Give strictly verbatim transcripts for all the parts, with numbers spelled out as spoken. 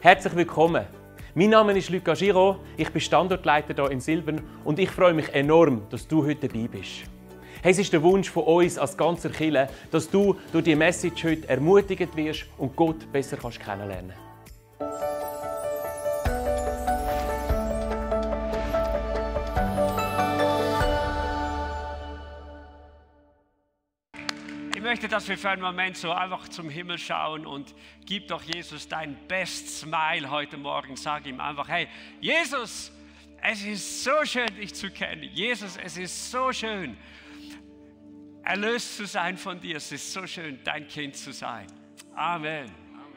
Herzlich willkommen. Mein Name ist Luca Giraud, ich bin Standortleiter hier in Silbern und ich freue mich enorm, dass du heute dabei bist. Hey, es ist der Wunsch von uns als ganzer Kirche, dass du durch diese Message heute ermutigt wirst und Gott besser kannst kennenlernen kannst. Ich möchte, dass wir für einen Moment so einfach zum Himmel schauen und gib doch Jesus dein Best Smile heute Morgen. Sag ihm einfach, hey, Jesus, es ist so schön, dich zu kennen. Jesus, es ist so schön, erlöst zu sein von dir. Es ist so schön, dein Kind zu sein. Amen.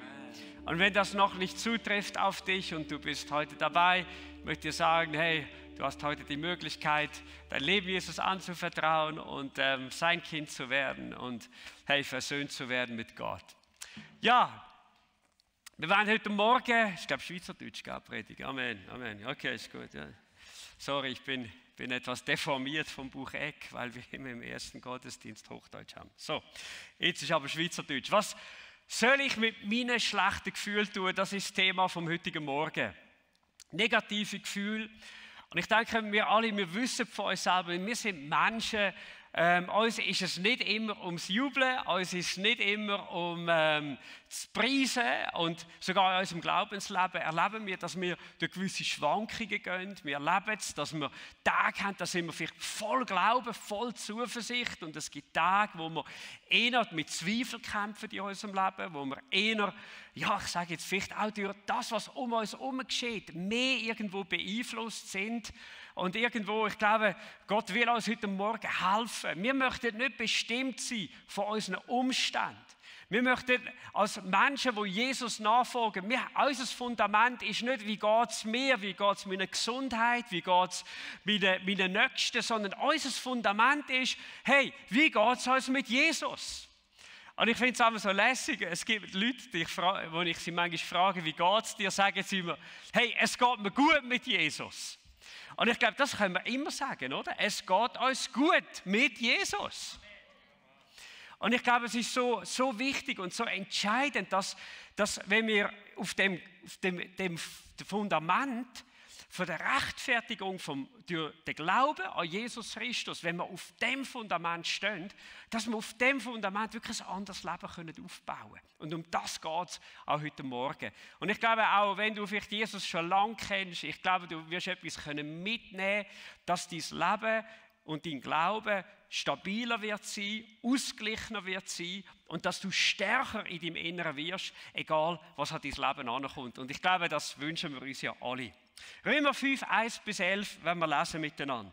Und wenn das noch nicht zutrifft auf dich und du bist heute dabei, möchte ich dir sagen, hey, du hast heute die Möglichkeit, dein Leben Jesus anzuvertrauen und ähm, sein Kind zu werden und hey, versöhnt zu werden mit Gott. Ja, wir waren heute Morgen, ich glaube Schweizerdeutsch, gell, Predigt. Amen, Amen. Okay, ist gut. Ja. Sorry, ich bin, bin etwas deformiert vom Buch Eck, weil wir immer im ersten Gottesdienst Hochdeutsch haben. So, jetzt ist aber Schweizerdeutsch. Was soll ich mit meinen schlechten Gefühlen tun? Das ist das Thema vom heutigen Morgen. Negative Gefühle. Und ich denke, wir alle, wir wissen von uns selber, wir sind Menschen, ähm, uns ist es nicht immer ums Jubeln, uns ist es nicht immer um ähm, das Preisen und sogar in unserem Glaubensleben erleben wir, dass wir durch gewisse Schwankungen gehen. Wir erleben es, dass wir Tage haben, da sind wir vielleicht voll Glauben, voll Zuversicht und es gibt Tage, wo wir eher mit Zweifel kämpfen in unserem Leben, wo wir eher, ja, ich sage jetzt vielleicht auch durch das, was um uns herum geschieht, mehr irgendwo beeinflusst sind. Und irgendwo, ich glaube, Gott will uns heute Morgen helfen. Wir möchten nicht bestimmt sein von unseren Umständen. Wir möchten als Menschen, die Jesus nachfolgen, wir, unser Fundament ist nicht, wie geht es mir, wie geht es meiner Gesundheit, wie geht es meinen, meinen Nächsten, sondern unser Fundament ist, hey, wie geht es uns mit Jesus? Und ich finde es einfach so lässig, es gibt Leute, die ich, frage, wo ich sie manchmal frage, wie geht es dir, sagen sie immer, hey, es geht mir gut mit Jesus. Und ich glaube, das können wir immer sagen, oder? Es geht uns gut mit Jesus. Und ich glaube, es ist so, so wichtig und so entscheidend, dass, dass wenn wir auf dem, auf dem, dem Fundament von der Rechtfertigung vom durch den Glauben an Jesus Christus, wenn wir auf dem Fundament stehen, dass wir auf dem Fundament wirklich ein anderes Leben können aufbauen können. Und um das geht es auch heute Morgen. Und ich glaube auch, wenn du vielleicht Jesus schon lange kennst, ich glaube, du wirst etwas können mitnehmen, dass dein Leben und dein Glaube stabiler wird sein, ausgeglichener wird sein und dass du stärker in deinem Inneren wirst, egal was an dein Leben ankommt. Und ich glaube, das wünschen wir uns ja alle. Römer fünf, eins bis elf, wenn wir lesen miteinander.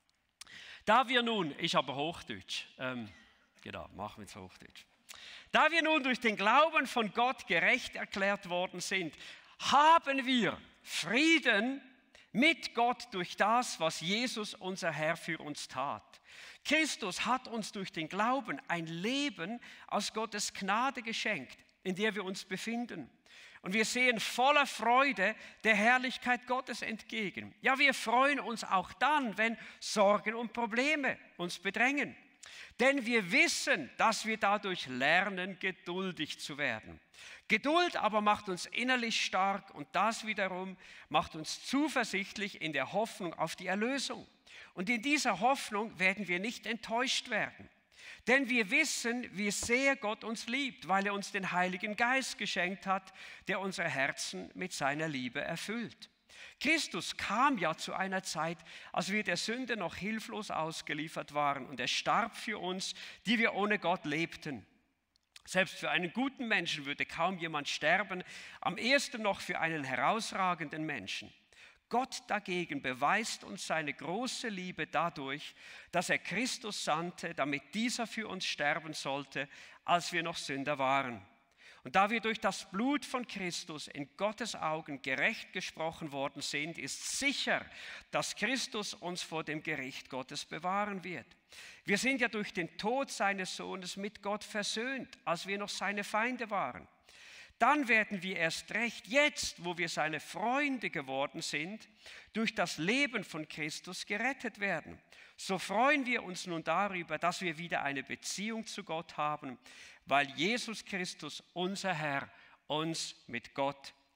Da wir nun, ist aber Hochdeutsch, ähm, genau, machen wir jetzt Hochdeutsch. Da wir nun durch den Glauben von Gott gerecht erklärt worden sind, haben wir Frieden mit Gott durch das, was Jesus, unser Herr, für uns tat. Christus hat uns durch den Glauben ein Leben aus Gottes Gnade geschenkt, in der wir uns befinden. Und wir sehen voller Freude der Herrlichkeit Gottes entgegen. Ja, wir freuen uns auch dann, wenn Sorgen und Probleme uns bedrängen. Denn wir wissen, dass wir dadurch lernen, geduldig zu werden. Geduld aber macht uns innerlich stark und das wiederum macht uns zuversichtlich in der Hoffnung auf die Erlösung. Und in dieser Hoffnung werden wir nicht enttäuscht werden. Denn wir wissen, wie sehr Gott uns liebt, weil er uns den Heiligen Geist geschenkt hat, der unsere Herzen mit seiner Liebe erfüllt. Christus kam ja zu einer Zeit, als wir der Sünde noch hilflos ausgeliefert waren und er starb für uns, die wir ohne Gott lebten. Selbst für einen guten Menschen würde kaum jemand sterben, am ehesten noch für einen herausragenden Menschen. Gott dagegen beweist uns seine große Liebe dadurch, dass er Christus sandte, damit dieser für uns sterben sollte, als wir noch Sünder waren. Und da wir durch das Blut von Christus in Gottes Augen gerecht gesprochen worden sind, ist sicher, dass Christus uns vor dem Gericht Gottes bewahren wird. Wir sind ja durch den Tod seines Sohnes mit Gott versöhnt, als wir noch seine Feinde waren. Dann werden wir erst recht, jetzt, wo wir seine Freunde geworden sind, durch das Leben von Christus gerettet werden. So freuen wir uns nun darüber, dass wir wieder eine Beziehung zu Gott haben, weil Jesus Christus, unser Herr, uns mit Gott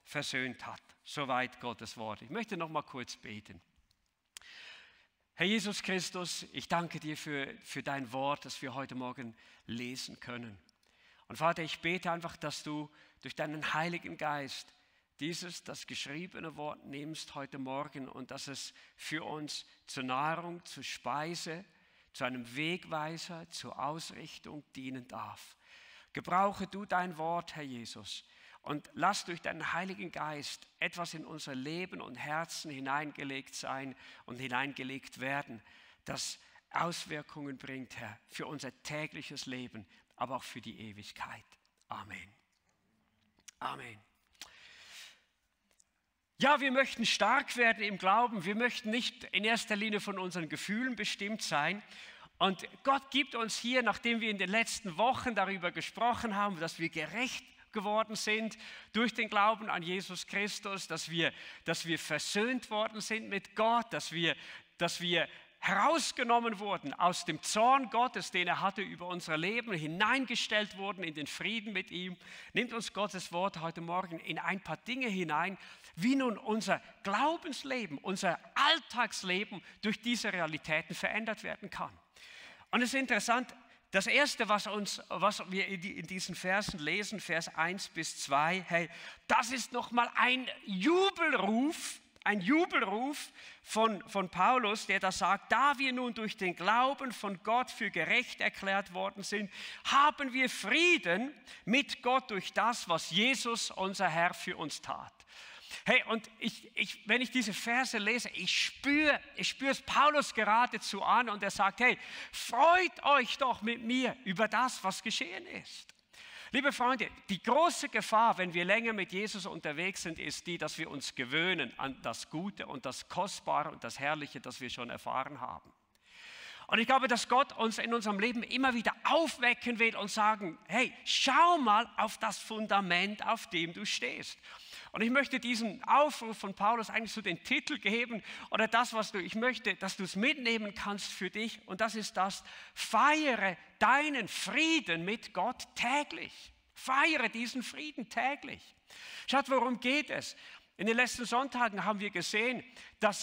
versöhnt hat. Soweit Gottes Wort. Ich möchte noch mal kurz beten. Herr Jesus Christus, ich danke dir für, für dein Wort, das wir heute Morgen lesen können. Und Vater, ich bete einfach, dass du durch deinen Heiligen Geist dieses, das geschriebene Wort nimmst heute Morgen und dass es für uns zur Nahrung, zur Speise, zu einem Wegweiser, zur Ausrichtung dienen darf. Gebrauche du dein Wort, Herr Jesus, und lass durch deinen Heiligen Geist etwas in unser Leben und Herzen hineingelegt sein und hineingelegt werden, das Auswirkungen bringt, Herr, für unser tägliches Leben, aber auch für die Ewigkeit. Amen. Amen. Ja, wir möchten stark werden im Glauben. Wir möchten nicht in erster Linie von unseren Gefühlen bestimmt sein. Und Gott gibt uns hier, nachdem wir in den letzten Wochen darüber gesprochen haben, dass wir gerecht geworden sind durch den Glauben an Jesus Christus, dass wir, dass wir versöhnt worden sind mit Gott, dass wir, dass wir herausgenommen wurden aus dem Zorn Gottes, den er hatte über unser Leben, hineingestellt wurden in den Frieden mit ihm, nimmt uns Gottes Wort heute Morgen in ein paar Dinge hinein, wie nun unser Glaubensleben, unser Alltagsleben durch diese Realitäten verändert werden kann. Und es ist interessant, das Erste, was, uns, was wir in diesen Versen lesen, Vers eins bis zwei, hey, das ist nochmal ein Jubelruf, ein Jubelruf von, von Paulus, der da sagt, da wir nun durch den Glauben von Gott für gerecht erklärt worden sind, haben wir Frieden mit Gott durch das, was Jesus, unser Herr, für uns tat. Hey, und ich, ich, wenn ich diese Verse lese, ich spüre, ich spüre es Paulus geradezu an und er sagt, hey, freut euch doch mit mir über das, was geschehen ist. Liebe Freunde, die große Gefahr, wenn wir länger mit Jesus unterwegs sind, ist die, dass wir uns gewöhnen an das Gute und das Kostbare und das Herrliche, das wir schon erfahren haben. Und ich glaube, dass Gott uns in unserem Leben immer wieder aufwecken will und sagen, hey, schau mal auf das Fundament, auf dem du stehst. Und ich möchte diesen Aufruf von Paulus eigentlich so den Titel geben oder das, was du, ich möchte, dass du es mitnehmen kannst für dich und das ist das, feiere deinen Frieden mit Gott täglich. Feiere diesen Frieden täglich. Schaut, worum geht es? In den letzten Sonntagen haben wir gesehen, dass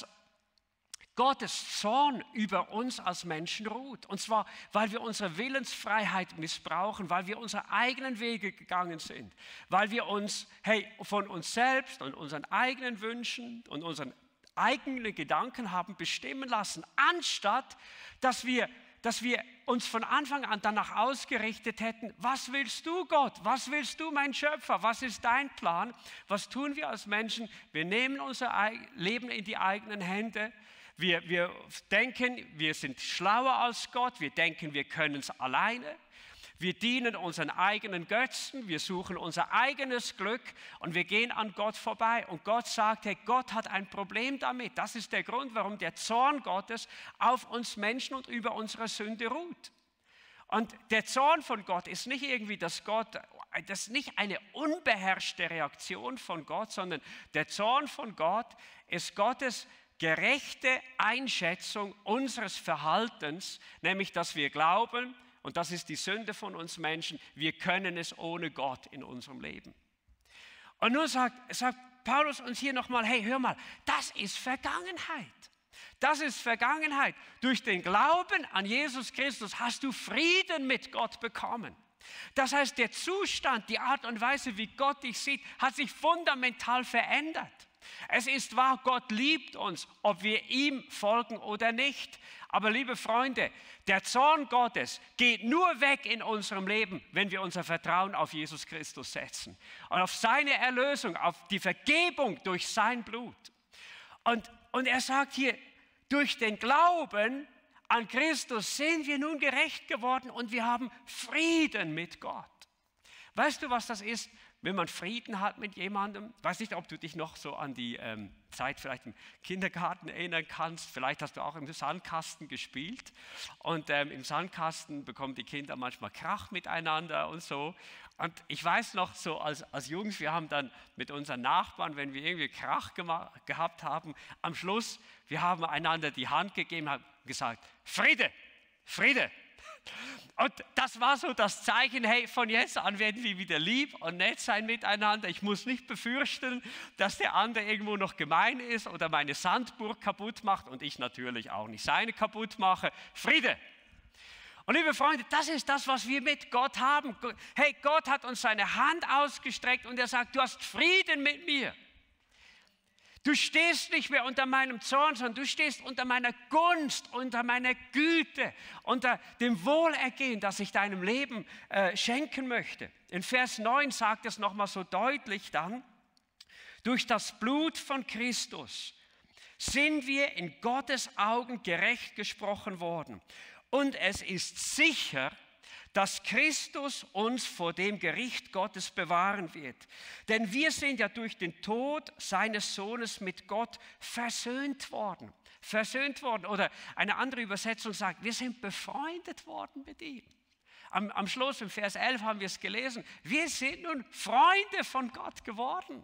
Gottes Zorn über uns als Menschen ruht. Und zwar, weil wir unsere Willensfreiheit missbrauchen, weil wir unsere eigenen Wege gegangen sind, weil wir uns hey, von uns selbst und unseren eigenen Wünschen und unseren eigenen Gedanken haben bestimmen lassen, anstatt dass wir, dass wir uns von Anfang an danach ausgerichtet hätten, was willst du Gott, was willst du mein Schöpfer, was ist dein Plan, was tun wir als Menschen? Wir nehmen unser Leben in die eigenen Hände. Wir, wir denken, wir sind schlauer als Gott, wir denken, wir können es alleine. Wir dienen unseren eigenen Götzen, wir suchen unser eigenes Glück und wir gehen an Gott vorbei. Und Gott sagt, hey, Gott hat ein Problem damit. Das ist der Grund, warum der Zorn Gottes auf uns Menschen und über unsere Sünde ruht. Und der Zorn von Gott ist nicht irgendwie, dass Gott, das ist nicht eine unbeherrschte Reaktion von Gott, sondern der Zorn von Gott ist Gottes gerechte Einschätzung unseres Verhaltens, nämlich dass wir glauben, und das ist die Sünde von uns Menschen, wir können es ohne Gott in unserem Leben. Und nun sagt, sagt Paulus uns hier nochmal, hey, hör mal, das ist Vergangenheit. Das ist Vergangenheit. Durch den Glauben an Jesus Christus hast du Frieden mit Gott bekommen. Das heißt, der Zustand, die Art und Weise, wie Gott dich sieht, hat sich fundamental verändert. Es ist wahr, Gott liebt uns, ob wir ihm folgen oder nicht. Aber liebe Freunde, der Zorn Gottes geht nur weg in unserem Leben, wenn wir unser Vertrauen auf Jesus Christus setzen. Und auf seine Erlösung, auf die Vergebung durch sein Blut. Und, und er sagt hier, durch den Glauben an Christus sind wir nun gerecht geworden und wir haben Frieden mit Gott. Weißt du, was das ist? Wenn man Frieden hat mit jemandem, ich weiß nicht, ob du dich noch so an die ähm, Zeit vielleicht im Kindergarten erinnern kannst, vielleicht hast du auch im Sandkasten gespielt und ähm, im Sandkasten bekommen die Kinder manchmal Krach miteinander und so. Und ich weiß noch so als, als Jungs, wir haben dann mit unseren Nachbarn, wenn wir irgendwie Krach gehabt haben, am Schluss, wir haben einander die Hand gegeben, haben gesagt, Friede, Friede. Und das war so das Zeichen, hey, von jetzt an werden wir wieder lieb und nett sein miteinander. Ich muss nicht befürchten, dass der andere irgendwo noch gemein ist oder meine Sandburg kaputt macht und ich natürlich auch nicht seine kaputt mache. Friede. Und liebe Freunde, das ist das, was wir mit Gott haben. Hey, Gott hat uns seine Hand ausgestreckt und er sagt, du hast Frieden mit mir. Du stehst nicht mehr unter meinem Zorn, sondern du stehst unter meiner Gunst, unter meiner Güte, unter dem Wohlergehen, das ich deinem Leben äh, schenken möchte. In Vers neun sagt es nochmal so deutlich dann, durch das Blut von Christus sind wir in Gottes Augen gerecht gesprochen worden. Und es ist sicher, dass Christus uns vor dem Gericht Gottes bewahren wird. Denn wir sind ja durch den Tod seines Sohnes mit Gott versöhnt worden. Versöhnt worden. Oder eine andere Übersetzung sagt, wir sind befreundet worden mit ihm. Am, am Schluss, im Vers elf haben wir es gelesen. Wir sind nun Freunde von Gott geworden.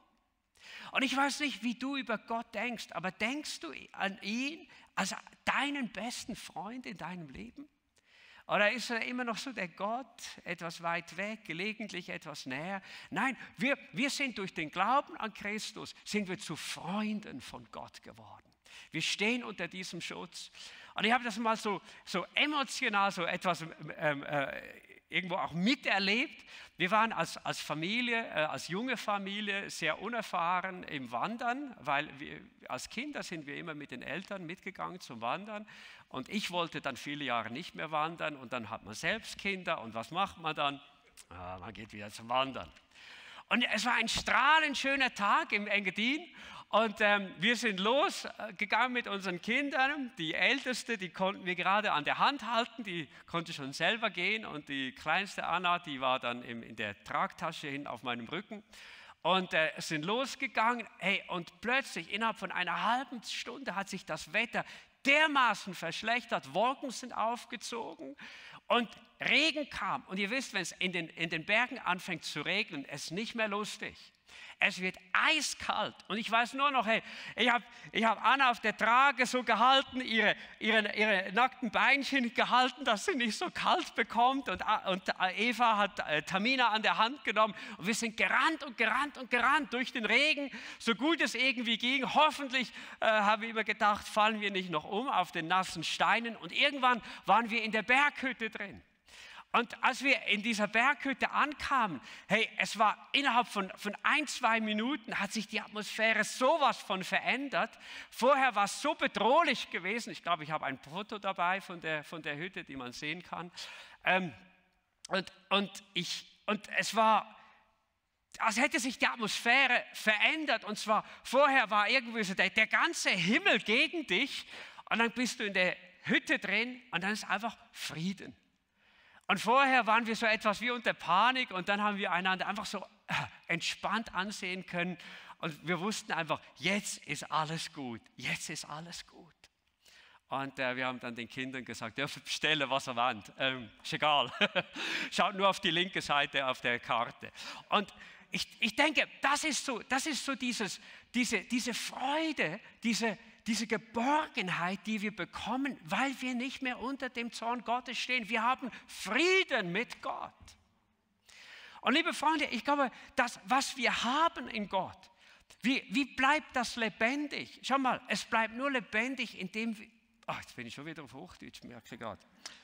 Und ich weiß nicht, wie du über Gott denkst, aber denkst du an ihn als deinen besten Freund in deinem Leben? Oder ist er immer noch so der Gott, etwas weit weg, gelegentlich etwas näher? Nein, wir, wir sind durch den Glauben an Christus, sind wir zu Freunden von Gott geworden. Wir stehen unter diesem Schutz. Und ich habe das mal so, so emotional, so etwas ähm, äh, irgendwo auch miterlebt. Wir waren als, als Familie, äh, als junge Familie sehr unerfahren im Wandern, weil wir, als Kinder sind wir immer mit den Eltern mitgegangen zum Wandern. Und ich wollte dann viele Jahre nicht mehr wandern und dann hat man selbst Kinder und was macht man dann? Ah, man geht wieder zum Wandern. Und es war ein strahlend schöner Tag im Engadin und ähm, wir sind losgegangen mit unseren Kindern. Die Älteste, die konnten wir gerade an der Hand halten, die konnte schon selber gehen und die kleinste Anna, die war dann im, in der Tragtasche hin auf meinem Rücken. Und äh, sind losgegangen, hey, und plötzlich innerhalb von einer halben Stunde hat sich das Wetter dermaßen verschlechtert, Wolken sind aufgezogen und Regen kam. Und ihr wisst, wenn es in den, in den Bergen anfängt zu regnen, ist es nicht mehr lustig. Es wird eiskalt. Und ich weiß nur noch, hey, ich habe ich hab Anna auf der Trage so gehalten, ihre, ihre, ihre nackten Beinchen gehalten, dass sie nicht so kalt bekommt. Und, und Eva hat äh, Tamina an der Hand genommen. Und wir sind gerannt und gerannt und gerannt durch den Regen, so gut es irgendwie ging. Hoffentlich, äh, habe ich immer gedacht, fallen wir nicht noch um auf den nassen Steinen. Und irgendwann waren wir in der Berghütte drin. Und als wir in dieser Berghütte ankamen, hey, es war innerhalb von, von ein, zwei Minuten hat sich die Atmosphäre sowas von verändert. Vorher war es so bedrohlich gewesen. Ich glaube, ich habe ein Foto dabei von der, von der Hütte, die man sehen kann. Ähm, und, und, ich, und es war, als hätte sich die Atmosphäre verändert. Und zwar, vorher war irgendwie so der, der ganze Himmel gegen dich. Und dann bist du in der Hütte drin und dann ist einfach Frieden. Und vorher waren wir so etwas wie unter Panik und dann haben wir einander einfach so entspannt ansehen können und wir wussten einfach, jetzt ist alles gut, jetzt ist alles gut. Und äh, wir haben dann den Kindern gesagt, dürfen bestellen, was ihr wollt, ähm, ist egal, schaut nur auf die linke Seite auf der Karte. Und ich, ich denke, das ist so, das ist so dieses, diese, diese Freude, diese Diese Geborgenheit, die wir bekommen, weil wir nicht mehr unter dem Zorn Gottes stehen. Wir haben Frieden mit Gott. Und liebe Freunde, ich glaube, das, was wir haben in Gott, wie, wie bleibt das lebendig? Schau mal, es bleibt nur lebendig, indem wir, ach, jetzt bin ich schon wieder auf Hochdeutsch, merke ich gerade.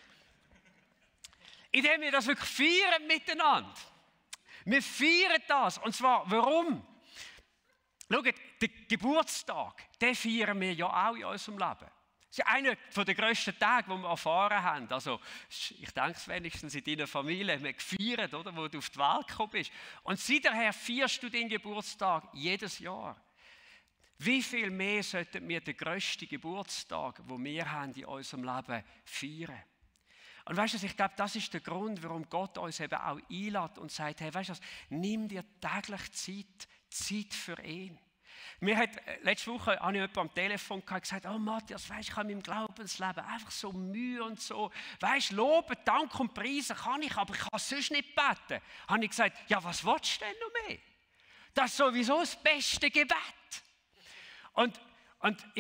Indem wir das wirklich feiern miteinander. Wir feiern das. Und zwar, warum? Schaut, den Geburtstag, den feiern wir ja auch in unserem Leben. Das ist ja einer der grössten Tage, die wir erfahren haben. Also, ich denke es wenigstens in deiner Familie, wir gefeiert, oder, wo du auf die Welt gekommen bist. Und seither feierst du den Geburtstag jedes Jahr. Wie viel mehr sollten wir den grössten Geburtstag, den wir haben in unserem Leben, feiern? Und weißt du, ich glaube, das ist der Grund, warum Gott uns eben auch einlädt und sagt, hey, weißt du was, nimm dir täglich Zeit, Zeit für ihn. Mir hat, letzte Woche habe ich jemanden am Telefon gehabt, gesagt, oh Matthias, weißt, ich habe in meinem Glaubensleben einfach so Mühe und so. Weißt, loben, Dank und Preisen kann ich, aber ich kann sonst nicht beten. Habe ich gesagt, ja, was willst du denn noch mehr? Das ist sowieso das beste Gebet. Und, und ich glaube,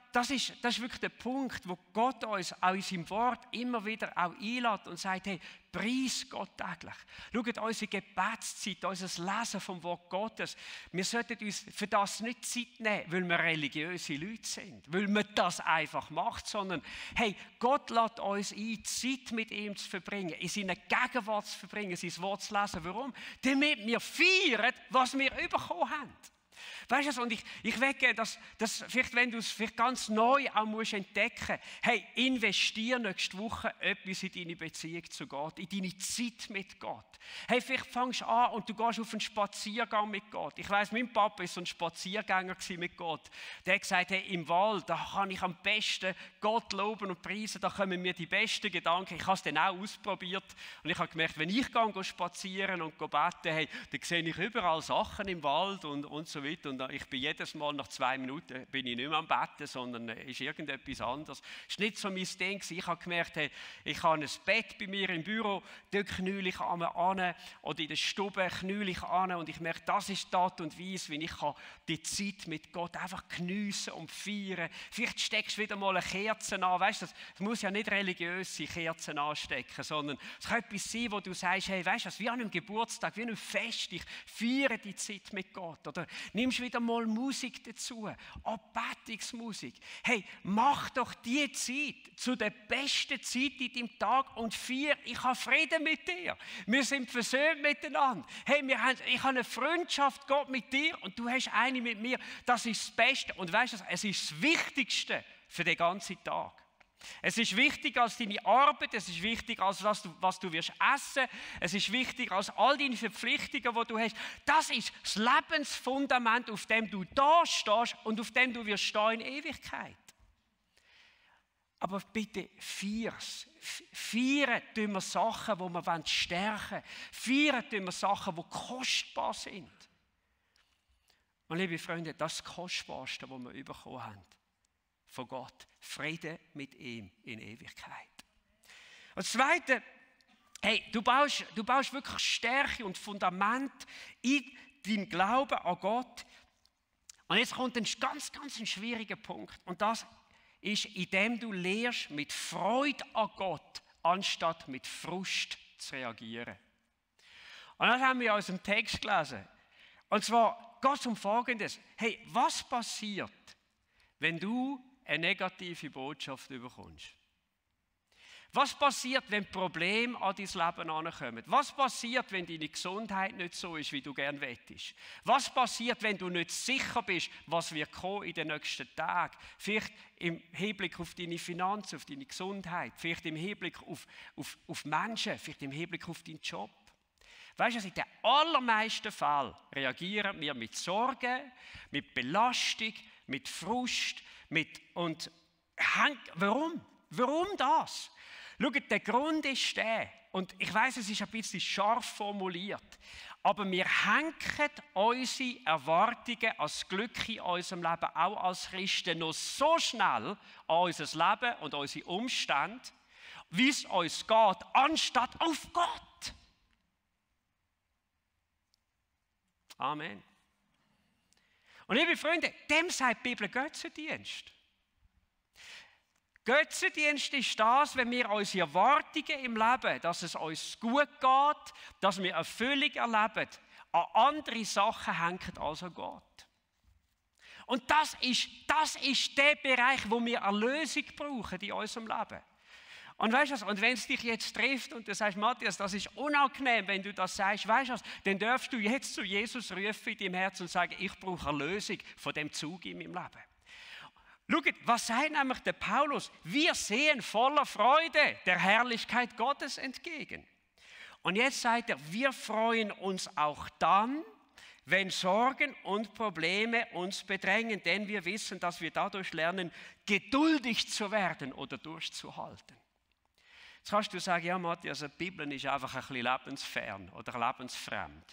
das ist, das ist wirklich der Punkt, wo Gott uns auch in seinem Wort immer wieder auch einlädt und sagt, hey, preis Gott täglich. Schaut, unsere Gebetszeit, unser Lesen vom Wort Gottes, wir sollten uns für das nicht Zeit nehmen, weil wir religiöse Leute sind, weil man das einfach macht, sondern hey, Gott lädt uns ein, Zeit mit ihm zu verbringen, in seiner Gegenwart zu verbringen, sein Wort zu lesen. Warum? Damit wir feiern, was wir bekommen haben. Weißt du, und ich, ich wecke, dass, dass vielleicht, wenn du es vielleicht ganz neu auch musst entdecken, hey, investiere nächste Woche etwas in deine Beziehung zu Gott, in deine Zeit mit Gott. Hey, vielleicht fängst du an und du gehst auf einen Spaziergang mit Gott. Ich weiss, mein Papa war so ein Spaziergänger mit Gott. Der hat gesagt, hey, im Wald, da kann ich am besten Gott loben und preisen, da kommen mir die besten Gedanken. Ich habe es dann auch ausprobiert und ich habe gemerkt, wenn ich gehe spazieren und bete, hey, dann sehe ich überall Sachen im Wald und, und so weiter. Und ich bin jedes Mal nach zwei Minuten bin ich nicht mehr am Betten, sondern ist irgendetwas anderes. Es war nicht so mein Ding. Ich habe gemerkt, hey, ich habe ein Bett bei mir im Büro, dort knülle ich an oder in der Stube knülle ich an und ich merke, das ist die Art und Weise, wie ich die Zeit mit Gott einfach geniessen und feiern. Vielleicht steckst du wieder mal eine Kerze an. Weißt du, es muss ja nicht religiöse Kerzen anstecken, sondern es kann etwas sein, wo du sagst, hey, weißt du, wie an einem Geburtstag, wie an einem Fest, ich feiere die Zeit mit Gott. Oder nimmst wieder mal Musik dazu, Anbetungsmusik. Hey, mach doch die Zeit zu der besten Zeit in deinem Tag und feier, ich habe Frieden mit dir. Wir sind versöhnt miteinander. Hey, wir haben, ich habe eine Freundschaft, Gott, mit dir und du hast eine mit mir. Das ist das Beste. Und weißt du, es ist das Wichtigste für den ganzen Tag. Es ist wichtiger als deine Arbeit, es ist wichtiger als was du, was du wirst essen, es ist wichtiger als all deine Verpflichtungen, die du hast. Das ist das Lebensfundament, auf dem du da stehst und auf dem du wirst stehen in Ewigkeit. Aber bitte feier's. Feiern tun wir Sachen, die wir stärken wollen. Feiern tun wir Sachen, die kostbar sind. Und liebe Freunde, das ist das Kostbarste, was wir bekommen haben. Von Gott. Friede mit ihm in Ewigkeit. Und das Zweite, hey, du baust, du baust wirklich Stärke und Fundament in deinem Glauben an Gott. Und jetzt kommt ein ganz, ganz ein schwieriger Punkt. Und das ist, indem du lernst, mit Freude an Gott, anstatt mit Frust zu reagieren. Und das haben wir aus dem Text gelesen. Und zwar geht es um Folgendes. Hey, was passiert, wenn du eine negative Botschaft bekommst? Was passiert, wenn Probleme an dein Leben herankommen? Was passiert, wenn deine Gesundheit nicht so ist, wie du gerne wettest? Was passiert, wenn du nicht sicher bist, was wird kommen in den nächsten Tagen? Vielleicht im Hinblick auf deine Finanzen, auf deine Gesundheit, vielleicht im Hinblick auf, auf, auf Menschen, vielleicht im Hinblick auf deinen Job. Weißt du, in den allermeisten Fällen reagieren wir mit Sorge, mit Belastung, mit Frust, mit und warum? Warum das? Schaut, der Grund ist der, und ich weiss, es ist ein bisschen scharf formuliert, aber wir hängen unsere Erwartungen als Glück in unserem Leben, auch als Christen, noch so schnell an unser Leben und unsere Umstände, wie es uns geht, anstatt auf Gott. Amen. Und liebe Freunde, dem sagt die Bibel Götzendienst. Götzendienst ist das, wenn wir unsere Erwartungen im Leben, dass es uns gut geht, dass wir Erfüllung erleben, an andere Sachen hängen als an Gott. Und das ist, das ist der Bereich, wo wir Erlösung brauchen in unserem Leben. Und weißt du was, und wenn es dich jetzt trifft und du sagst, Matthias, das ist unangenehm, wenn du das sagst, weißt du was, dann darfst du jetzt zu Jesus rufen in deinem Herzen und sagen, ich brauche Erlösung von dem Zug in meinem Leben. Schaut, was sagt nämlich der Paulus? Wir sehen voller Freude der Herrlichkeit Gottes entgegen. Und jetzt sagt er, wir freuen uns auch dann, wenn Sorgen und Probleme uns bedrängen, denn wir wissen, dass wir dadurch lernen, geduldig zu werden oder durchzuhalten. Jetzt kannst du sagen, ja Matthias, die Bibel ist einfach ein bisschen lebensfern oder lebensfremd.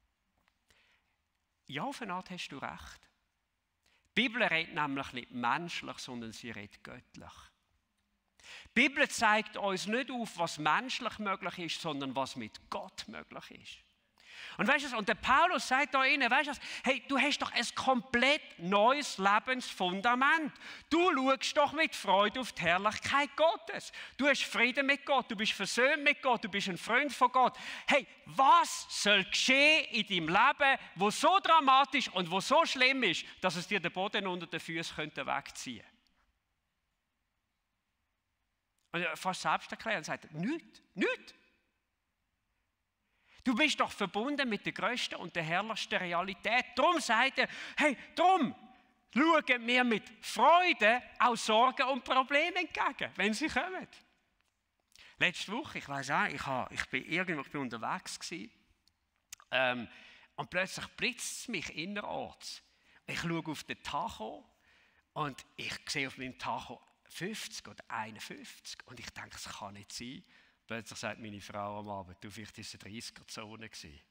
Ja, auf eine Art hast du recht. Die Bibel redet nämlich nicht menschlich, sondern sie redet göttlich. Die Bibel zeigt uns nicht auf, was menschlich möglich ist, sondern was mit Gott möglich ist. Und weißt du, und der Paulus sagt da innen, weißt du, hey, du hast doch ein komplett neues Lebensfundament. Du schaust doch mit Freude auf die Herrlichkeit Gottes. Du hast Frieden mit Gott, du bist versöhnt mit Gott, du bist ein Freund von Gott. Hey, was soll geschehen in deinem Leben, wo so dramatisch und wo so schlimm ist, dass es dir den Boden unter den Füßen könnte wegziehen? Und er fast selbst erklärt und sagt, nichts, nichts. Du bist doch verbunden mit der grössten und der herrlichsten Realität. Darum sagt er, hey, darum schauen wir mit Freude auch Sorgen und Probleme entgegen, wenn sie kommen. Letzte Woche, ich weiss auch, ich, habe, ich bin irgendwo ich bin unterwegs gewesen, ähm, und plötzlich blitzt es mich innerorts. Ich schaue auf den Tacho und ich sehe auf meinem Tacho fünfzig oder einundfünfzig und ich denke, es kann nicht sein. Plötzlich sagt meine Frau am Abend, du, vielleicht war es eine dreißiger-Zone.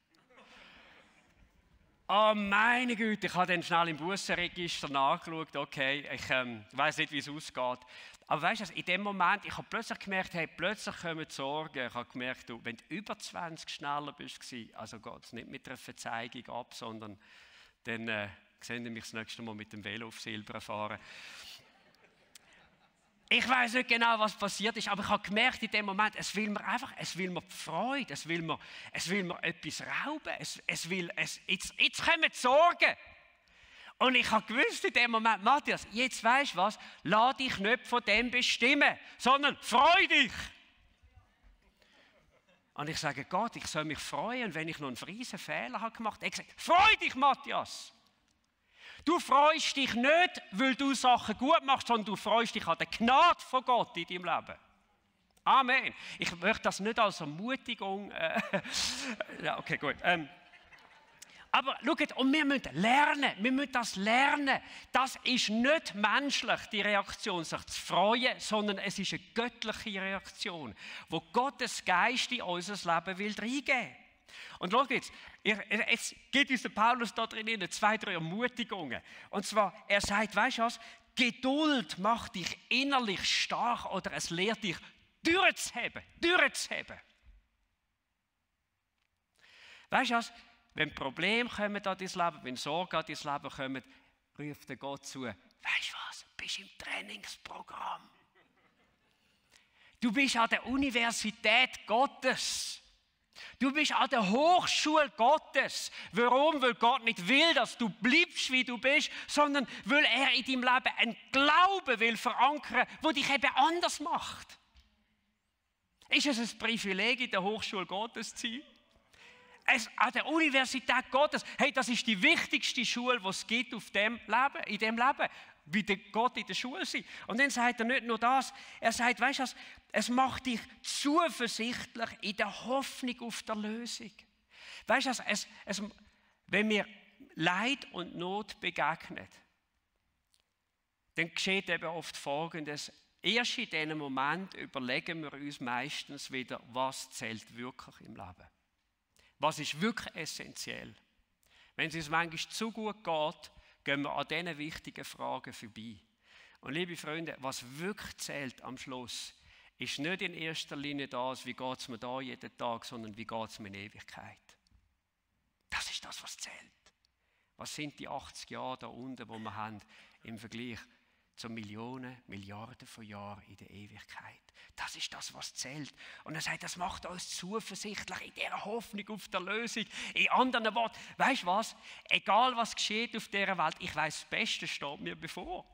Oh meine Güte, ich habe dann schnell im Bussenregister nachgeschaut, okay, ich ähm, weiss nicht, wie es ausgeht. Aber weißt du, in dem Moment, ich habe plötzlich gemerkt, hey, plötzlich kommen die Sorgen. Ich habe gemerkt, du, wenn du über zwanzig schneller bist, also geht es nicht mit einer Verzeigung ab, sondern dann äh, sehen wir mich das nächste Mal mit dem Velo auf Silber fahren. Ich weiß nicht genau, was passiert ist, aber ich habe gemerkt in dem Moment, es will mir einfach, es will mir die Freude, es will mir, es will mir etwas rauben, es, es will, es, jetzt, jetzt kommen die Sorgen. Und ich habe gewusst in dem Moment, Matthias, jetzt weisst du was, lass dich nicht von dem bestimmen, sondern freu dich. Und ich sage, Gott, ich soll mich freuen, wenn ich noch einen riesen Fehler habe gemacht habe. Er sagt, freu dich, Matthias. Du freust dich nicht, weil du Sachen gut machst, sondern du freust dich an der Gnade von Gott in deinem Leben. Amen. Ich möchte das nicht als Ermutigung. Äh, ja, okay, gut. Ähm, aber schaut, und wir müssen lernen, wir müssen das lernen. Das ist nicht menschlich, die Reaktion, sich zu freuen, sondern es ist eine göttliche Reaktion, wo Gottes Geist in unser Leben will reingeben. Und schau jetzt, jetzt gibt uns der Paulus da drin zwei, drei Ermutigungen. Und zwar, er sagt, weißt du was, Geduld macht dich innerlich stark oder es lehrt dich, durchzuheben, durchzuheben. Weißt du was, wenn Probleme kommen an dein Leben, wenn Sorgen an dein Leben kommen, ruft der Gott zu, weißt du was, du bist im Trainingsprogramm. Du bist an der Universität Gottes. Du bist an der Hochschule Gottes. Warum? Weil Gott nicht will, dass du bleibst, wie du bist, sondern weil er in deinem Leben einen Glauben will verankern, der dich eben anders macht. Ist es ein Privileg, in der Hochschule Gottes zu sein? Es, an der Universität Gottes, hey, das ist die wichtigste Schule, die es gibt auf dem Leben, in dem Leben, wie der Gott in der Schule sein. Und dann sagt er nicht nur das, er sagt, weißt du was, es macht dich zuversichtlich in der Hoffnung auf der Lösung. Weißt du was, es, es, wenn mir Leid und Not begegnet, dann geschieht eben oft Folgendes. Erst in diesem Moment überlegen wir uns meistens wieder, was zählt wirklich im Leben. Was ist wirklich essentiell? Wenn es uns manchmal zu gut geht, gehen wir an diesen wichtigen Fragen vorbei. Und liebe Freunde, was wirklich zählt am Schluss, ist nicht in erster Linie das, wie geht es mir da jeden Tag, sondern wie geht es mir in Ewigkeit. Das ist das, was zählt. Was sind die achtzig Jahre da unten, die wir haben, im Vergleich zu Millionen, Milliarden von Jahren in der Ewigkeit. Das ist das, was zählt. Und er sagt, das macht uns zuversichtlich in dieser Hoffnung auf der Lösung. In anderen Worten, weißt du was? Egal was geschieht auf dieser Welt, ich weiss, das Beste steht mir bevor.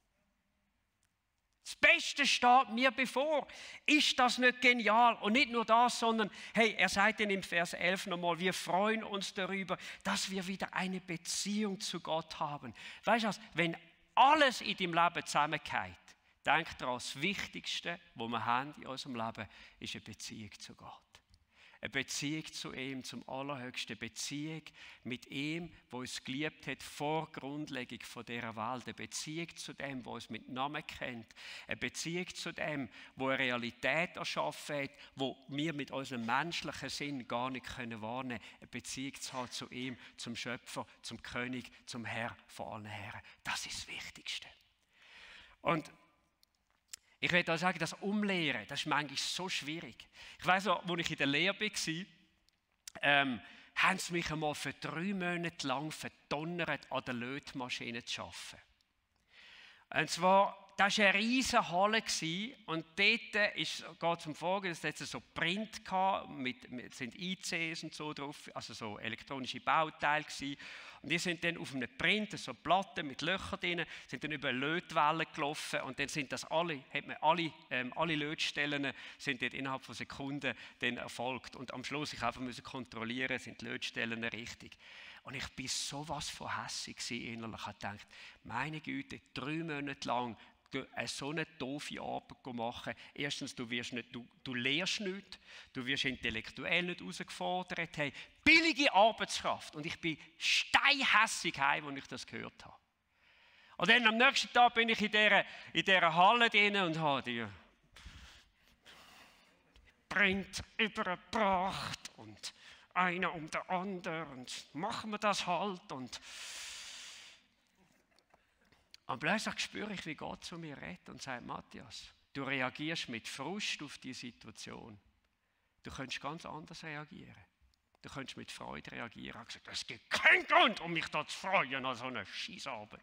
Das Beste steht mir bevor. Ist das nicht genial? Und nicht nur das, sondern, hey, er sagt dann im Vers elf nochmal, wir freuen uns darüber, dass wir wieder eine Beziehung zu Gott haben. Weißt du was? Wenn alles in deinem Leben zusammengeht, denk daran, das Wichtigste, was wir haben in unserem Leben, ist eine Beziehung zu Gott. Eine Beziehung zu ihm, zum Allerhöchsten. Beziehung mit ihm, der uns geliebt hat vor Grundlegung von dieser Welt. Eine Beziehung zu dem, der uns mit Namen kennt. Eine Beziehung zu dem, der eine Realität erschaffen hat, die wir mit unserem menschlichen Sinn gar nicht wahrnehmen können. Eine Beziehung zu haben zu ihm, zum Schöpfer, zum König, zum Herr von allen Herren. Das ist das Wichtigste. Und ich will auch sagen, das Umlehren, das ist manchmal so schwierig. Ich weiss noch, als ich in der Lehre war, ähm, haben sie mich einmal für drei Monate lang verdonnert, an der Lötmaschine zu arbeiten. Und zwar, das war eine riesige Halle und dort geht es um Folgendes, es hatte so Print gehabt, mit, mit sind I Cs und so drauf, also so elektronische Bauteile gewesen. Und die sind dann auf einem Print, so Platten mit Löchern drin, sind dann über Lötwellen gelaufen und dann sind das alle, hat man alle, ähm, alle Lötstellen sind dort innerhalb von Sekunden dann erfolgt. Und am Schluss ich einfach müssen kontrollieren, sind die Lötstellen richtig. Und ich war sowas von hässig innerlich. Ich habe gedacht, meine Güte, drei Monate lang so eine doofe Arbeit machen. Erstens, du, wirst nicht, du, du lernst nicht, du wirst intellektuell nicht herausgefordert. Hey, billige Arbeitskraft. Und ich bin steinhässig heim, als ich das gehört habe. Und dann am nächsten Tag bin ich in dieser, in dieser Halle drin und habe die Print übergebracht und einer um den anderen und machen wir das halt. Und Und plötzlich spüre ich, wie Gott zu mir redet und sagt, Matthias, du reagierst mit Frust auf die Situation. Du könntest ganz anders reagieren. Du könntest mit Freude reagieren. Ich habe gesagt, es gibt keinen Grund, um mich da zu freuen an so einer Scheissarbeit.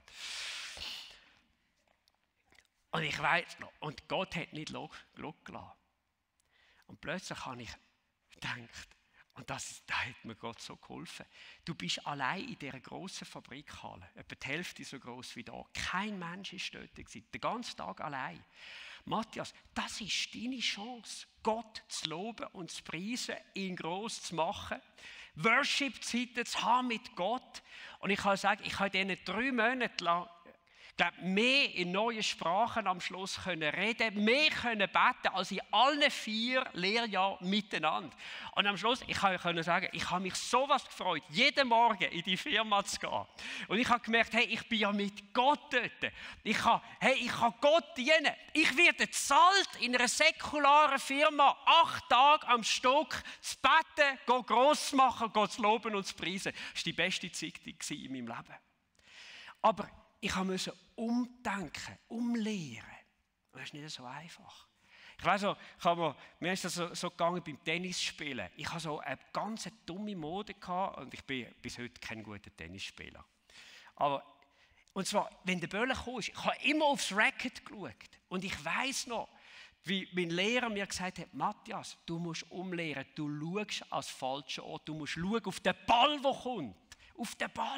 Und ich weiß noch, und Gott hat nicht gelassen. Und plötzlich habe ich gedacht, und das, da hat mir Gott so geholfen. Du bist allein in dieser grossen Fabrikhalle, etwa die Hälfte so gross wie da. Kein Mensch ist dort gewesen, den ganzen Tag allein. Matthias, das ist deine Chance, Gott zu loben und zu preisen, ihn gross zu machen, Worship-Zeiten zu haben mit Gott. Und ich kann sagen, ich habe diesen drei Monate lang Ich glaube, mehr in neuen Sprachen am Schluss können reden, mehr können beten als in allen vier Lehrjahren miteinander. Und am Schluss, ich kann euch sagen, ich habe mich sowas gefreut, jeden Morgen in die Firma zu gehen. Und ich habe gemerkt, hey, ich bin ja mit Gott dort. Ich kann, hey, ich kann Gott dienen. Ich werde bezahlt in einer säkularen Firma, acht Tage am Stück zu beten, go gross machen, go zu loben und zu preisen. Das war die beste Zeit in meinem Leben. Aber ich musste umdenken, umlehren. Das ist nicht so einfach. Ich weiss noch, ich habe, mir ist das so, so gegangen beim Tennisspielen. Ich hatte so eine ganz dumme Mode gehabt und ich bin bis heute kein guter Tennisspieler. Aber, und zwar, wenn der Böller kam, ich habe immer aufs Racket geschaut. Und ich weiss noch, wie mein Lehrer mir gesagt hat, Matthias, du musst umlehren, du schaust als falschen Ort, du musst schauen auf den Ball, der kommt. Auf den Ball.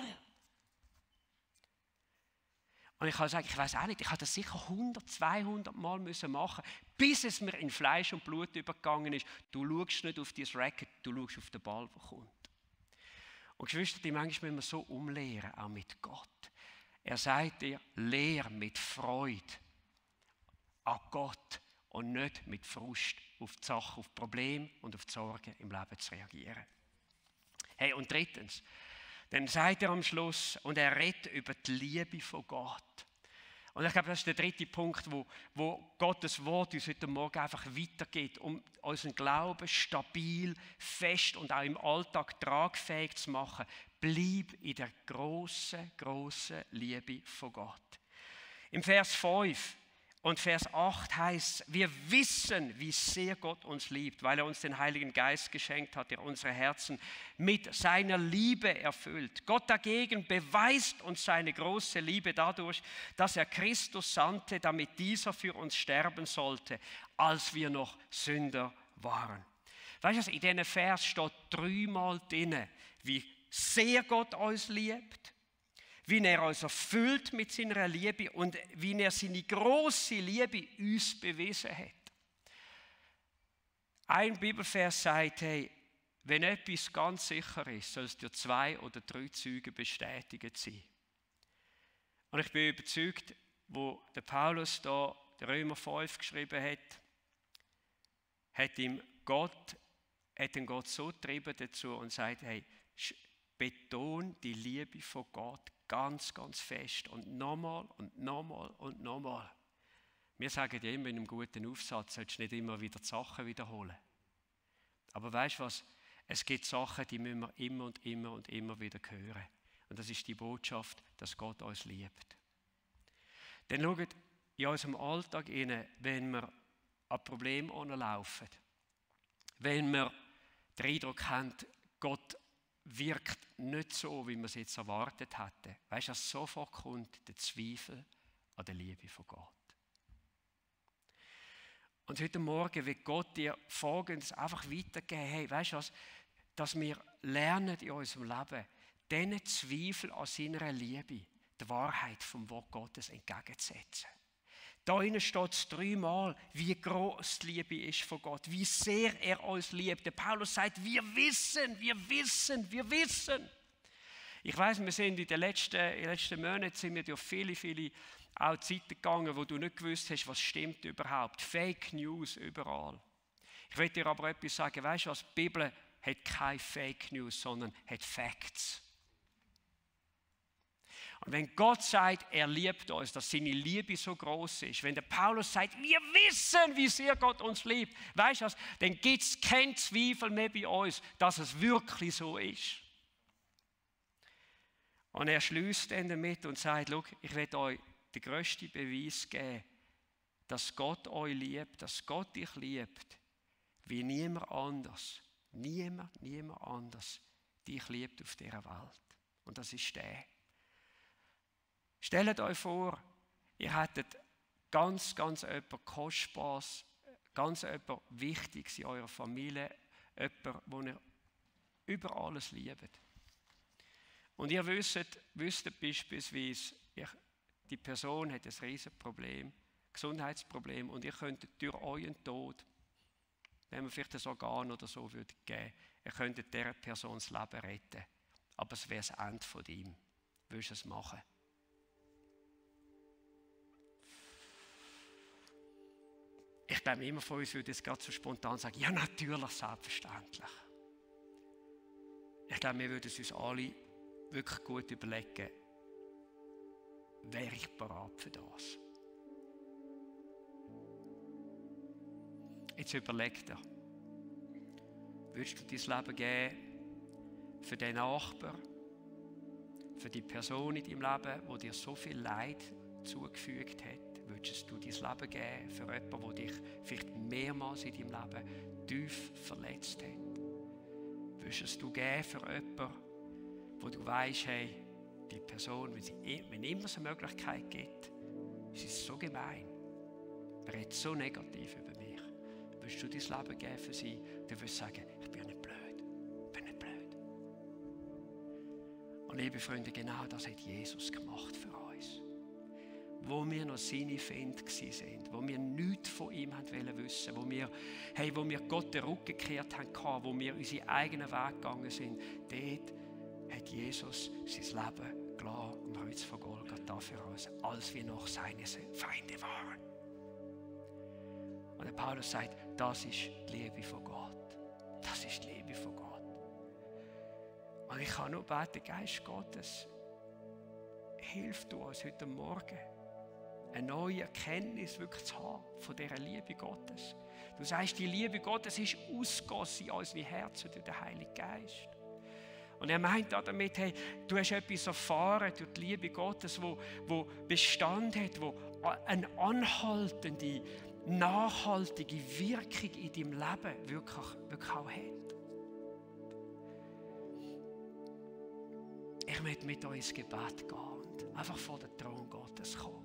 Und ich kann sagen, ich weiß auch nicht, ich habe das sicher hundert, zweihundert Mal machen müssen, bis es mir in Fleisch und Blut übergegangen ist. Du schaust nicht auf dieses Racket, du schaust auf den Ball, der kommt. Und Geschwister, die manchmal müssen wir so umlehren, auch mit Gott. Er sagt dir, lehr mit Freude an Gott und nicht mit Frust auf die Sachen, auf die Probleme und auf die Sorgen im Leben zu reagieren. Hey, und drittens, dann sagt er am Schluss, und er redet über die Liebe von Gott. Und ich glaube, das ist der dritte Punkt, wo, wo Gottes Wort uns heute Morgen einfach weitergeht, um unseren Glauben stabil, fest und auch im Alltag tragfähig zu machen. Bleib in der grossen, grossen Liebe von Gott. Im Vers fünf und Vers acht heißt es, wir wissen, wie sehr Gott uns liebt, weil er uns den Heiligen Geist geschenkt hat, der unsere Herzen mit seiner Liebe erfüllt. Gott dagegen beweist uns seine große Liebe dadurch, dass er Christus sandte, damit dieser für uns sterben sollte, als wir noch Sünder waren. Weißt du, in diesem Vers steht dreimal drin, wie sehr Gott uns liebt, wie er uns erfüllt mit seiner Liebe und wie er seine große Liebe uns bewiesen hat. Ein Bibelvers sagt, hey, wenn etwas ganz sicher ist, soll es dir zwei oder drei Zeugen bestätigt sein. Und ich bin überzeugt, wo der Paulus da Römer fünf geschrieben hat, hat ihm Gott, hat ihn Gott so getrieben dazu und sagt, hey, beton die Liebe von Gott ganz, ganz fest und nochmal und nochmal und nochmal. Wir sagen ja immer in einem guten Aufsatz, sollst du nicht immer wieder die Sachen wiederholen. Aber weißt du was? Es gibt Sachen, die müssen wir immer und immer und immer wieder hören. Und das ist die Botschaft, dass Gott uns liebt. Dann schaut in unserem Alltag rein, wenn wir an Probleme laufen, wenn wir den Eindruck haben, Gott wirkt nicht so, wie man es jetzt erwartet hätte. Weißt du, dass sofort kommt der Zweifel an der Liebe von Gott. Und heute Morgen wird Gott dir Folgendes einfach weitergeben. Hey, weißt du was? Dass wir lernen in unserem Leben, diesen Zweifel an seiner Liebe, der Wahrheit vom Wort Gottes entgegenzusetzen. Da innen steht es dreimal, wie groß die Liebe ist von Gott, wie sehr er uns liebt. Der Paulus sagt, wir wissen, wir wissen, wir wissen. Ich weiss, wir sind in den letzten, in den letzten Monaten sind wir durch viele, viele auch Zeiten gegangen, wo du nicht gewusst hast, was stimmt überhaupt. Fake News überall. Ich will dir aber etwas sagen, weißt du was, die Bibel hat keine Fake News, sondern hat Facts. Und wenn Gott sagt, er liebt uns, dass seine Liebe so groß ist, wenn der Paulus sagt, wir wissen, wie sehr Gott uns liebt, weißt du was, dann gibt es keinen Zweifel mehr bei uns, dass es wirklich so ist. Und er schließt dann damit und sagt, schau, ich werde euch den grössten Beweis geben, dass Gott euch liebt, dass Gott dich liebt, wie niemand anders, niemand, niemand anders dich liebt auf dieser Welt. Und das ist der. Stellt euch vor, ihr hättet ganz, ganz etwas Kostbares, ganz etwas Wichtiges in eurer Familie, etwas, wo ihr über alles liebt. Und ihr wisst, wisst beispielsweise, die Person hat ein riesiges Problem, Gesundheitsproblem, und ihr könntet durch euren Tod, wenn man vielleicht ein Organ oder so würde geben, ihr könntet dieser Person das Leben retten. Aber es wäre das Ende von ihm. Würdest du es machen? Ich glaube, immer von uns würde jetzt gerade so spontan sagen, ja, natürlich, selbstverständlich. Ich glaube, wir würden es uns alle wirklich gut überlegen, wäre ich bereit für das? Jetzt überleg dir, würdest du dein Leben geben für den Nachbar, für die Person in deinem Leben, die dir so viel Leid zugefügt hat? Würdest du dein Leben geben für jemanden, der dich vielleicht mehrmals in deinem Leben tief verletzt hat? Würdest du geben für jemanden, wo du weißt, hey, die Person, wenn, sie, wenn immer es eine Möglichkeit gibt, sie ist so gemein, er redet so negativ über mich. Würdest du dein Leben geben für sie, dann würdest du sagen, ich bin nicht blöd, ich bin nicht blöd. Und liebe Freunde, genau das hat Jesus gemacht für uns. Wo wir noch seine Feinde waren, wo wir nichts von ihm wissen wollten, wo wir, hey, wo wir Gott den Rücken gekehrt haben, wo wir unseren eigenen Weg gegangen sind, dort hat Jesus sein Leben gelassen am Kreuz von Golgatha für uns, als wir noch seine Feinde waren. Und der Paulus sagt, das ist die Liebe von Gott. Das ist die Liebe von Gott. Und ich kann nur beten, Geist Gottes, hilf du uns heute Morgen, eine neue Erkenntnis wirklich zu haben von dieser Liebe Gottes. Du sagst, die Liebe Gottes ist ausgegossen in unsere Herzen durch den Heiligen Geist. Und er meint damit, hey, du hast etwas erfahren durch die Liebe Gottes, wo, wo Bestand hat, wo eine anhaltende, nachhaltige Wirkung in deinem Leben wirklich, wirklich auch hat. Ich möchte mit euch ins Gebet gehen und einfach vor den Thron Gottes kommen.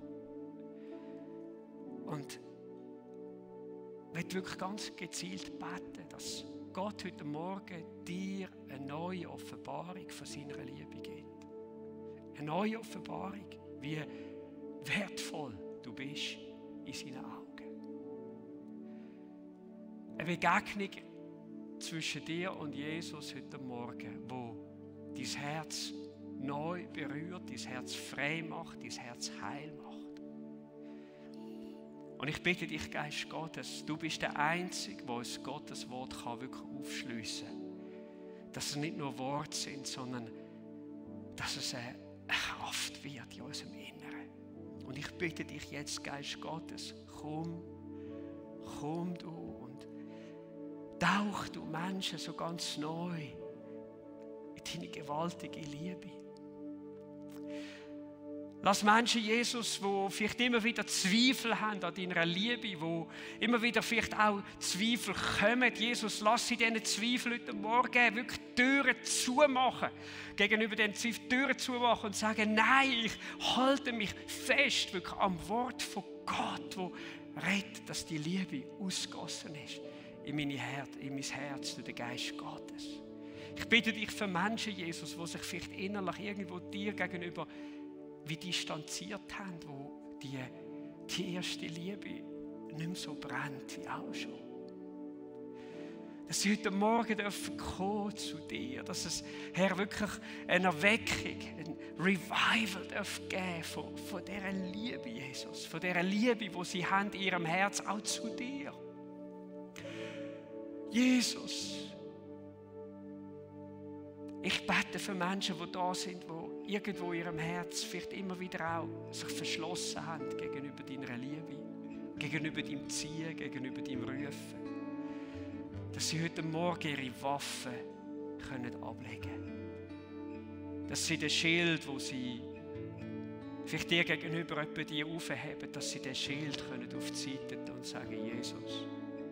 Und ich möchte wirklich ganz gezielt beten, dass Gott heute Morgen dir eine neue Offenbarung von seiner Liebe gibt. Eine neue Offenbarung, wie wertvoll du bist in seinen Augen. Eine Begegnung zwischen dir und Jesus heute Morgen, wo dein Herz neu berührt, dein Herz frei macht, dein Herz heil macht. Und ich bitte dich, Geist Gottes, du bist der Einzige, der uns Gottes Wort kann wirklich aufschliessen kann. Dass es nicht nur Worte sind, sondern dass es eine Kraft wird in unserem Inneren. Und ich bitte dich jetzt, Geist Gottes, komm, komm du und tauch du Menschen so ganz neu in deine gewaltige Liebe. Lass Menschen, Jesus, die vielleicht immer wieder Zweifel haben an deiner Liebe, die immer wieder vielleicht auch Zweifel kommen. Jesus, lass sie diesen Zweifel heute Morgen wirklich Türen zumachen. Gegenüber den Zweifeln Türen zumachen und sagen, nein, ich halte mich fest wirklich am Wort von Gott, wo redet, dass die Liebe ausgegossen ist in, meine Herz, in mein Herz, durch den Geist Gottes. Ich bitte dich für Menschen, Jesus, die sich vielleicht innerlich irgendwo dir gegenüber wie distanziert haben, wo die, die erste Liebe nicht mehr so brennt wie auch schon. Dass sie heute Morgen dürfen kommen zu dir, dass es, Herr, wirklich eine Erweckung, ein Revival darf geben von, von dieser Liebe, Jesus, von dieser Liebe, die sie haben in ihrem Herz, auch zu dir. Jesus, ich bete für Menschen, die da sind, die irgendwo in ihrem Herz vielleicht immer wieder auch sich verschlossen haben gegenüber deiner Liebe, gegenüber deinem Ziehen, gegenüber deinem Rufen. Dass sie heute Morgen ihre Waffen können ablegen können. Dass sie den Schild, wo sie vielleicht dir gegenüber etwa die aufheben, dass sie den Schild können auf die Seite tun und sagen, Jesus,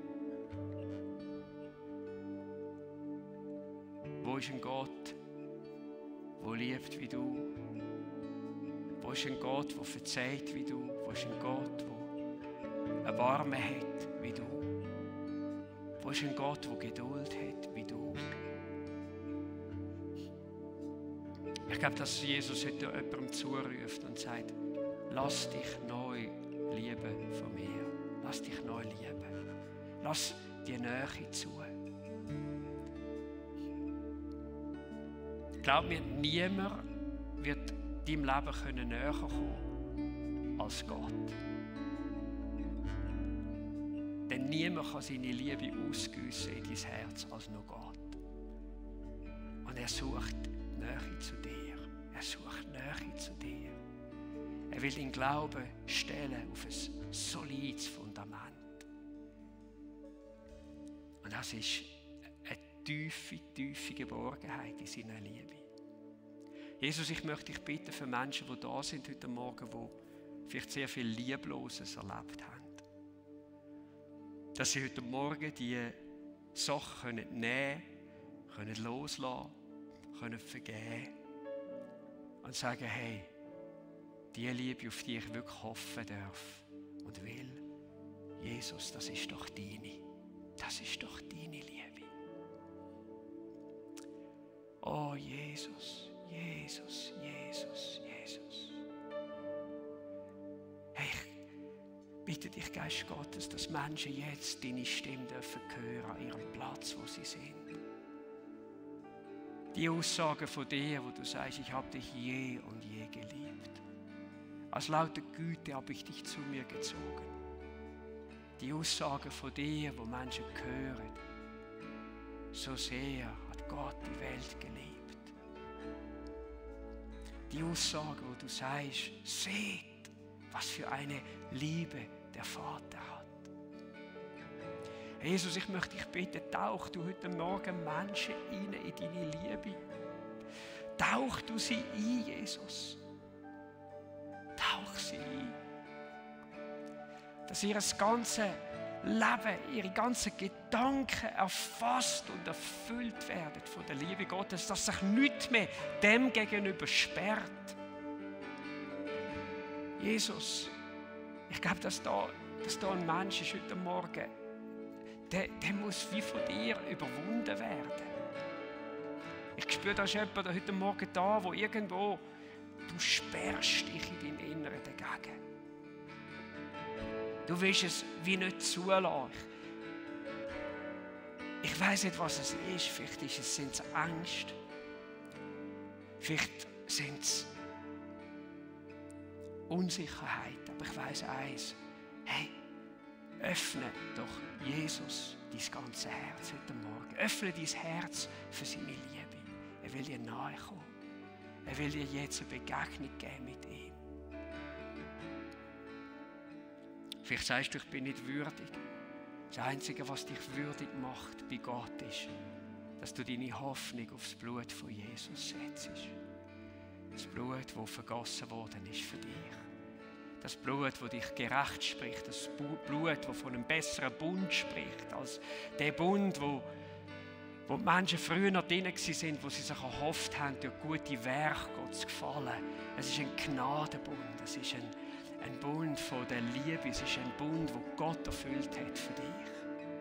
wo ist ein Gott, der liebt wie du? Wo ist ein Gott, der verzeiht wie du? Wo ist ein Gott, der Erbarmen hat wie du? Wo ist ein Gott, der Geduld hat wie du? Ich glaube, dass Jesus heute jemandem zuruft und sagt, lass dich neu lieben von mir. Lass dich neu lieben. Lass die Nähe zu. Glaub mir, niemand wird deinem Leben können näher kommen als Gott. Denn niemand kann seine Liebe ausgießen in dein Herz als nur Gott. Und er sucht Nähe zu dir. Er sucht Nähe zu dir. Er will den Glauben stellen auf ein solides Fundament. Und das ist eine tiefe, tiefe Geborgenheit in seiner Liebe. Jesus, ich möchte dich bitten für Menschen, die da sind heute Morgen, die vielleicht sehr viel Liebloses erlebt haben. Dass sie heute Morgen diese Sachen können nehmen können, können loslassen, können vergeben und sagen, hey, die Liebe, auf die ich wirklich hoffen darf und will, Jesus, das ist doch deine. Das ist doch deine Liebe. Oh, Jesus, Jesus, Jesus, Jesus. Hey, ich bitte dich, Geist Gottes, dass Menschen jetzt deine Stimme dürfen hören an ihrem Platz, wo sie sind. Die Aussagen von dir, wo du sagst, ich habe dich je und je geliebt. Aus lauter Güte habe ich dich zu mir gezogen. Die Aussagen von dir, wo Menschen hören, so sehr hat Gott die Welt geliebt. Die Aussage, wo du sagst, seht, was für eine Liebe der Vater hat. Jesus, ich möchte dich bitten, tauch du heute Morgen Menschen rein in deine Liebe. Tauch du sie ein, Jesus. Tauch sie ein. Dass ihr das ganze Leben, ihre ganzen Gedanken erfasst und erfüllt werden von der Liebe Gottes, dass sich nichts mehr dem gegenüber sperrt. Jesus, ich glaube, dass da, dass da ein Mensch ist heute Morgen, der, der muss wie von dir überwunden werden. Ich spüre, da ist jemand heute Morgen da, wo irgendwo, du sperrst dich in deinem Inneren dagegen. Du willst es wie nicht zulassen. Ich weiss nicht, was es ist. Vielleicht ist es, sind es Ängste. Vielleicht sind es Unsicherheit. Aber ich weiss eins. Hey, öffne doch Jesus dein ganzes Herz heute Morgen. Öffne dein Herz für seine Liebe. Er will dir nahe kommen. Er will dir jetzt eine Begegnung geben mit ihm. Vielleicht sagst du, ich bin nicht würdig. Das Einzige, was dich würdig macht bei Gott, ist, dass du deine Hoffnung auf das Blut von Jesus setzt. Das Blut Blut, das vergossen worden ist für dich. Das Blut, das dich gerecht spricht. Das Blut, das von einem besseren Bund spricht. Als der Bund, wo, wo die Menschen früher noch drin waren, wo sie sich erhofft haben, durch gute Werke Gott zu gefallen. Es ist ein Gnadenbund. Es ist ein, ein Bund von der Liebe. Es ist ein Bund, wo Gott erfüllt hat für dich.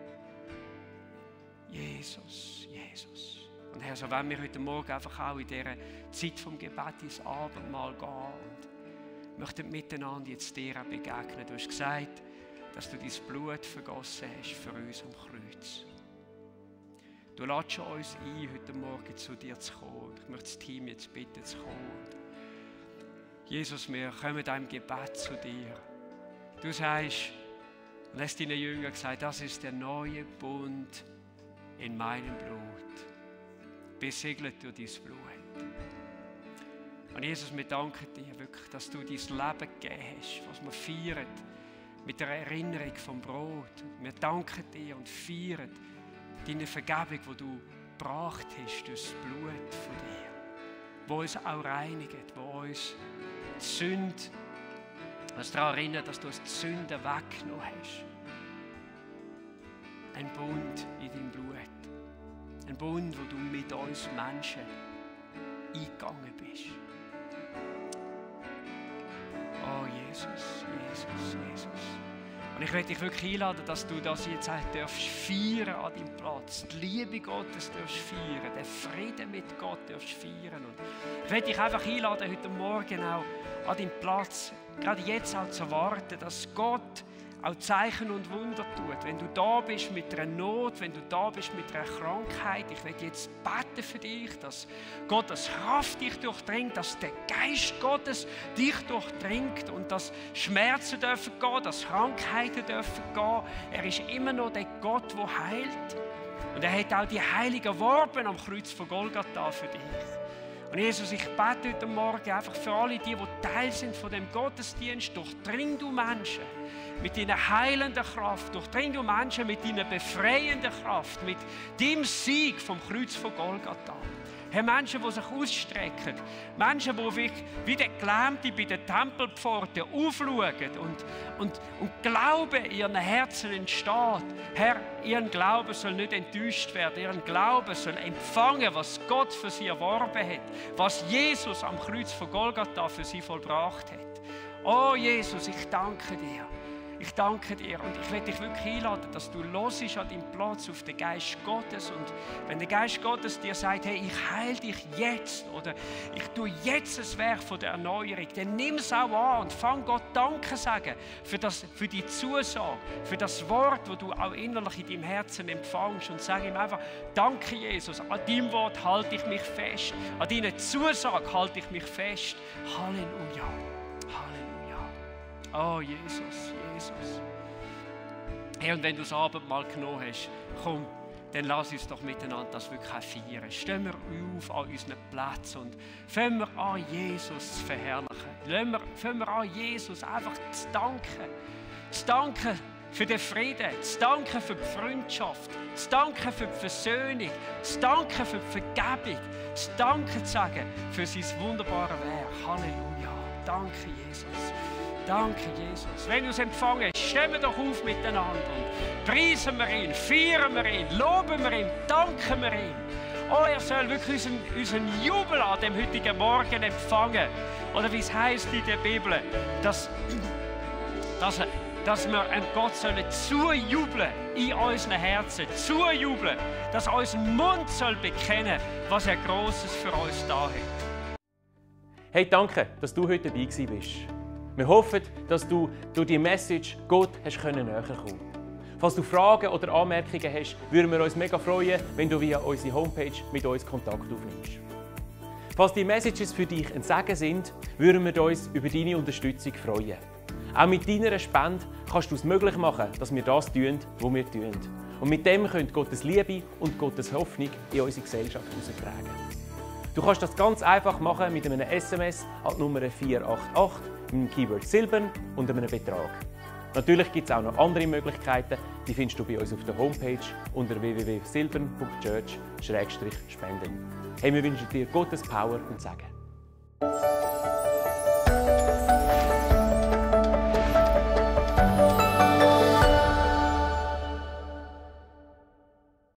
Jesus, Jesus. Und Herr, so wollen wir heute Morgen einfach auch in dieser Zeit vom Gebet ins Abendmahl gehen und möchten miteinander jetzt dir auch begegnen. Du hast gesagt, dass du dein Blut vergossen hast für uns am Kreuz. Du lädst uns ein, heute Morgen zu dir zu kommen. Ich möchte das Team jetzt bitten, zu kommen. Jesus, wir kommen deinem Gebet zu dir. Du sagst, und hast deinen Jüngern gesagt, das ist der neue Bund in meinem Blut, besiegelt durch dein Blut. Und Jesus, wir danken dir wirklich, dass du dein Leben gegeben hast, was wir feiern, mit der Erinnerung vom Brot. Wir danken dir und feiern deine Vergebung, die du gebracht hast durch das Blut von dir, wo uns auch reinigt, wo uns die Sünde, uns daran erinnert, dass du uns die Sünde weggenommen hast. Ein Bund in deinem Blut. Ein Bund, wo du mit uns Menschen eingegangen bist. Oh Jesus, Jesus, Jesus. Und ich möchte dich wirklich einladen, dass du das jetzt auch darfst feiern an deinem Platz. Die Liebe Gottes darfst feiern, den Frieden mit Gott darfst feiern. Und ich möchte dich einfach einladen, heute Morgen auch an deinem Platz, gerade jetzt auch zu warten, dass Gott auch Zeichen und Wunder tut. Wenn du da bist mit einer Not, wenn du da bist mit einer Krankheit, ich will jetzt beten für dich, dass Gottes Kraft dich durchdringt, dass der Geist Gottes dich durchdringt und dass Schmerzen dürfen gehen, dass Krankheiten dürfen gehen. Er ist immer noch der Gott, der heilt. Und er hat auch die Heiligen erworben am Kreuz von Golgatha für dich. Und Jesus, ich bete heute Morgen einfach für alle die, die Teil sind von dem Gottesdienst, durchdring du Menschen mit deiner heilenden Kraft, durchdring du Menschen mit deiner befreienden Kraft, mit dem Sieg vom Kreuz von Golgatha. Herr, Menschen, die sich ausstrecken, Menschen, die wie, wie der Gelähmte bei den Tempelpforten aufschauen und, und, und Glaube in ihren Herzen entsteht. Herr, ihren Glauben soll nicht enttäuscht werden, ihren Glauben soll empfangen, was Gott für sie erworben hat, was Jesus am Kreuz von Golgatha für sie vollbracht hat. Oh Jesus, ich danke dir. Ich danke dir und ich will dich wirklich einladen, dass du hörst an deinem Platz auf den Geist Gottes. Und wenn der Geist Gottes dir sagt, hey, ich heile dich jetzt oder ich tue jetzt das Werk von der Erneuerung, dann nimm es auch an und fang Gott Danke sagen für, das, für die Zusage, für das Wort, das du auch innerlich in deinem Herzen empfängst. Und sag ihm einfach, danke Jesus, an deinem Wort halte ich mich fest, an deiner Zusage halte ich mich fest. Halleluja, Halleluja. Oh Jesus, Jesus. Hey, und wenn du das Abendmahl genommen hast, komm, dann lass uns doch miteinander das wirklich auch feiern. Stehen wir auf an unseren Plätzen und fangen wir an, Jesus zu verherrlichen. Fangen wir an, Jesus einfach zu danken. Zu danken für den Frieden, zu danken für die Freundschaft, zu danken für die Versöhnung, zu danken für die Vergebung, zu danken zu sagen für sein wunderbares Werk. Halleluja. Danke, Jesus. Danke, Jesus. Wenn du es empfangen hast, stehen wir doch auf miteinander und preisen wir ihn, feiern wir ihn, loben wir ihn, danken wir ihm. Oh, er soll wirklich unseren, unseren Jubel an dem heutigen Morgen empfangen. Oder wie es heißt in der Bibel, dass, dass, dass wir einem Gott sollen zujubeln in unseren Herzen, zujubeln, dass unser Mund soll bekennen, was er Grosses für uns da hat. Hey, danke, dass du heute dabei gewesen bist. Wir hoffen, dass du durch die Message Gott hast näher kommen konntest. Falls du Fragen oder Anmerkungen hast, würden wir uns mega freuen, wenn du via unsere Homepage mit uns Kontakt aufnimmst. Falls die Messages für dich ein Segen sind, würden wir uns über deine Unterstützung freuen. Auch mit deiner Spende kannst du es möglich machen, dass wir das tun, was wir tun. Und mit dem könnt Gottes Liebe und Gottes Hoffnung in unsere Gesellschaft heraustragen. Du kannst das ganz einfach machen mit einem S M S an die Nummer vier acht acht, mit dem Keyword Silbern und einem Betrag. Natürlich gibt es auch noch andere Möglichkeiten, die findest du bei uns auf der Homepage unter w w w punkt silbern punkt church slash spenden. Hey, wir wünschen dir Gottes Power und Segen. Tschüss.